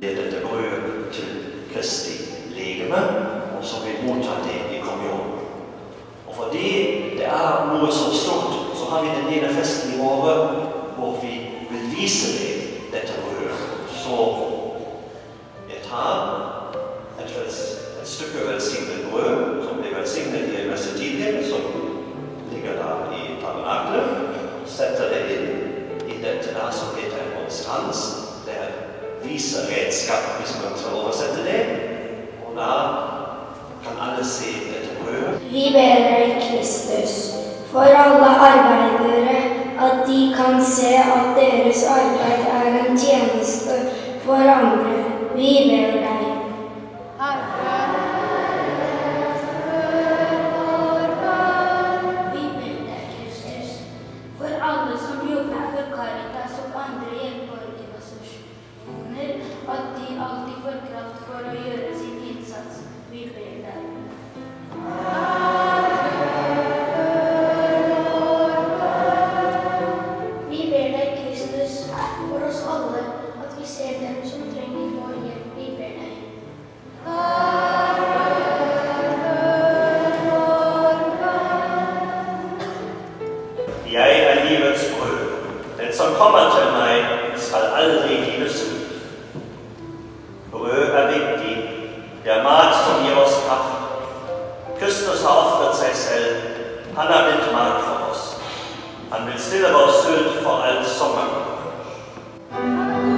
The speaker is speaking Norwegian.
dette brød til Kristi legeme, og som vil motta det i kommunion. Og fordi det er noe så stort, så har vi den ene festen i året hvor vi vil vise dette brødet. Så jeg tar et stykke velsignet brød, som blir velsignet i en messe tidligere, som ligger der i tabernaklet, setter det inn i dette der som heter en monstrans. Det er viseredskap, hvis man skal oversette det. Og da kan alle se dette brødet. Vi ber deg, Kristus, for alle arbeidere, at de kan se at deres arbeid er en tjeneste for andre. Vi ber deg. Vi ber deg, Kristus, for alle som jobber for Caritas og andre hjelpeorganisasjoner, at de alltid får kraft for å gjøre sin innsats. Vi ber deg. Vi ber deg, Kristus, for oss alle, at vi ser dem som trenger vår hjelp. Vi ber deg. Jeg er livets brød. Den som kommer til meg, skal aldri hive sult. Brød er viktig. Det er mat som gir oss kraft. Kristus har offret seg selv. Han har blitt mat for oss. Han vil stille vår sult for all sommer.